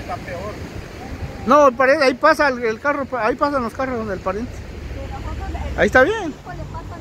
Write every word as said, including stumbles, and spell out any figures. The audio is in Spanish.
está peor. No, el pariente, ahí pasa el, el carro, ahí pasan los carros del pariente. Ahí está bien.